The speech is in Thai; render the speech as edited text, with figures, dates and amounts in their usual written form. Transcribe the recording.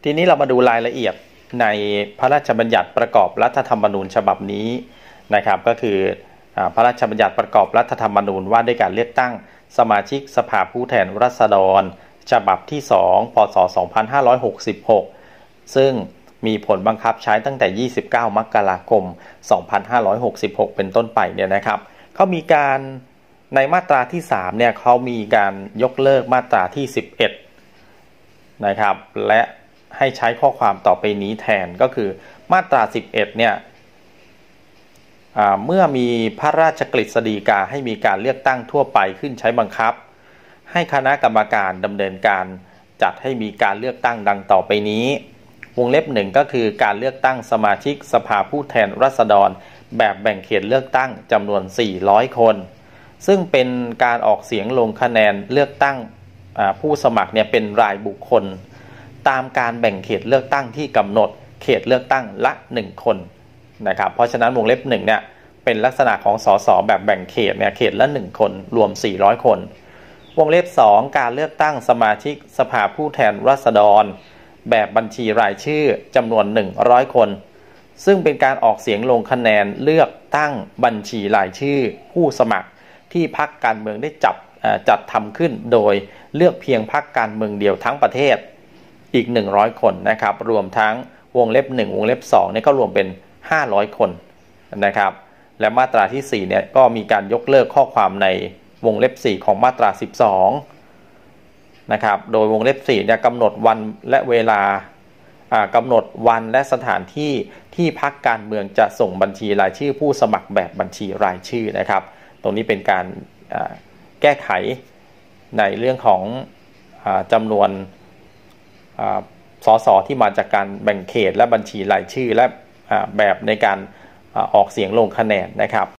ทีนี้เรามาดูรายละเอียดในพระราชบัญญัติประกอบรัฐธรรมนูญฉบับนี้นะครับก็คือพระราชบัญญัติประกอบรัฐธรรมนูญว่าด้วยการเลือกตั้งสมาชิกสภาผู้แทนราษฎรฉบับที่2พศ2566ซึ่งมีผลบังคับใช้ตั้งแต่29มกราคม2566เป็นต้นไปเนี่ยนะครับเขามีการในมาตราที่3เนี่ยเขามีการยกเลิกมาตราที่11นะครับและให้ใช้ข้อความต่อไปนี้แทนก็คือมาตรา11เนี่ยเมื่อมีพระราชกฤษฎีกาให้มีการเลือกตั้งทั่วไปขึ้นใช้บังคับให้คณะกรรมการดำเนินการจัดให้มีการเลือกตั้งดังต่อไปนี้วงเล็บ1ก็คือการเลือกตั้งสมาชิกสภาผู้แทนราษฎรแบบแบ่งเขตเลือกตั้งจำนวน400คนซึ่งเป็นการออกเสียงลงคะแนนเลือกตั้งผู้สมัครเนี่ยเป็นรายบุคคลตามการแบ่งเขตเลือกตั้งที่กำหนดเขตเลือกตั้งละ1คนนะครับเพราะฉะนั้นวงเล็บ1เนี่ยเป็นลักษณะของสสแบบแบ่งเขตเนี่ยเขตละ1คนรวม400คนวงเล็บ2การเลือกตั้งสมาชิกสภาผู้แทนราษฎรแบบบัญชีรายชื่อจำนวน100คนซึ่งเป็นการออกเสียงลงคะแนนเลือกตั้งบัญชีรายชื่อผู้สมัครที่พรรคการเมืองได้จัดทำขึ้นโดยเลือกเพียงพรรคการเมืองเดียวทั้งประเทศอีก100คนนะครับรวมทั้งวงเล็บ1วงเล็บ2เนี่ยก็รวมเป็น500คนนะครับและมาตราที่4เนี่ยก็มีการยกเลิกข้อความในวงเล็บ4ของมาตรา12นะครับโดยวงเล็บ4เนี่ยกำหนดวันและเวลากำหนดวันและสถานที่ที่พรรคการเมืองจะส่งบัญชีรายชื่อผู้สมัครแบบบัญชีรายชื่อนะครับตรงนี้เป็นการแก้ไขในเรื่องของจำนวนสสที่มาจากการแบ่งเขตและบัญชีรายชื่อและแบบในการออกเสียงลงคะแนนนะครับ